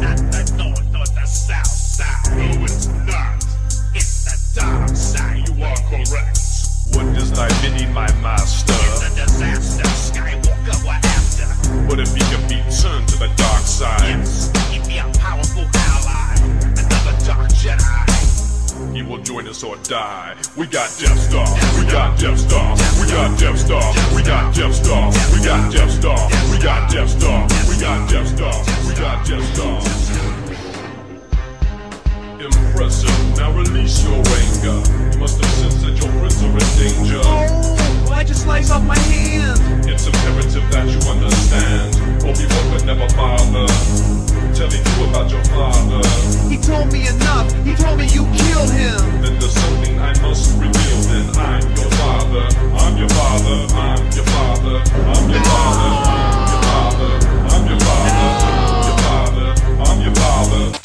at the north or the south side. No, it's not. It's the dark side. You are correct. What does thy bidding, my master? It's a disaster. Skywalker, we're after. What if he can be turned to the dark side? Yes, he'd be a powerful ally. Another dark Jedi. He will join us or die. We got Death Star. We got Death Star. We got Death Star. We got Death Star. We got Death Star. We got Death Star. We got Death Star. We got Death Star. Impressive. Now release your anger. You must have sensed that your friends are in danger. Oh, why'd you slice off my hand? It's imperative that you understand. Obi-Wan would never bother telling you about your father. He told me enough. He told me you killed him. Then there's something I must reveal. Then I'm your father. I'm your father. I'm your father. I'm your father. I'm your father. I'm your father. I'm your father. I'm your father.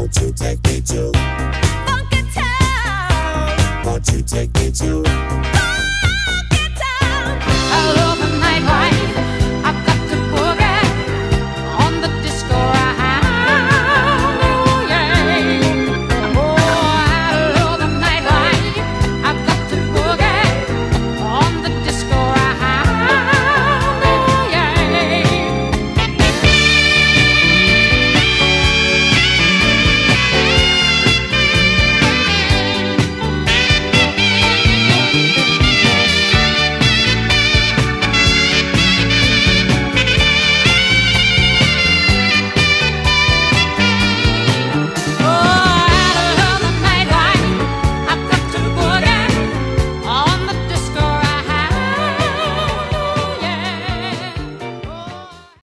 Take me to